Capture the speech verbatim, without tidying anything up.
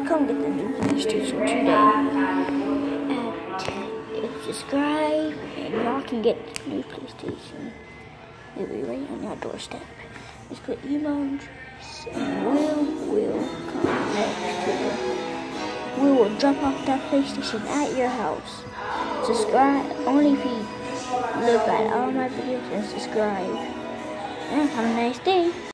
come get the new PlayStation today. And subscribe, and y'all can get the new PlayStation. It'll be right on your doorstep. Just put email address, and Will will come next to you. We will drop off that PlayStation at your house. Subscribe only if you look at all my videos and subscribe. And have a nice day.